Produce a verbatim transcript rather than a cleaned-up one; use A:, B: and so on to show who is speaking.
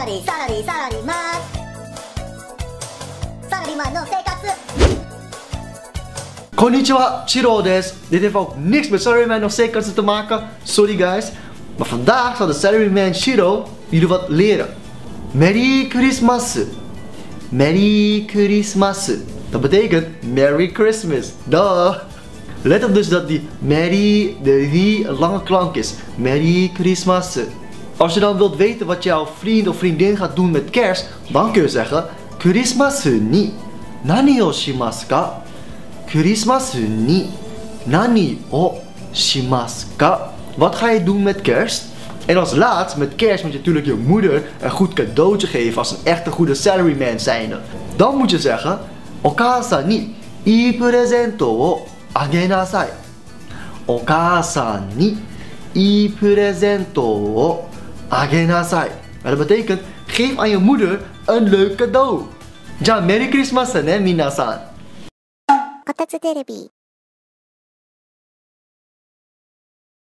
A: ラリーサラリーサラリーマンサラリーマンの生活。
B: こんにちは, Chiro des. Dit heeft ook niks met Salaryman of zekerheid te maken. Sorry guys. Maar vandaag zal de Salaryman Chiro jullie wat leren. Merry Christmas. Merry Christmas. Dat betekent Merry Christmas. Duh. Let op dus dat die Merry, de die een lange klank is. Merry Christmas. Als je dan wilt weten wat jouw vriend of vriendin gaat doen met kerst, dan kun je zeggen Christmas ni nani o shimasu ka? Christmas ni nani o shimasu ka? Wat ga je doen met kerst? En als laatst, met kerst moet je natuurlijk je moeder een goed cadeautje geven als een echte goede salaryman zijnde. Dan moet je zeggen Okasan ni ii presento o agenasai. Okasan ni ii presento o agenasai. Dat betekent geef aan je moeder een leuk cadeau. Ja, Merry Christmas, hè, minasan.
C: こたつテレビ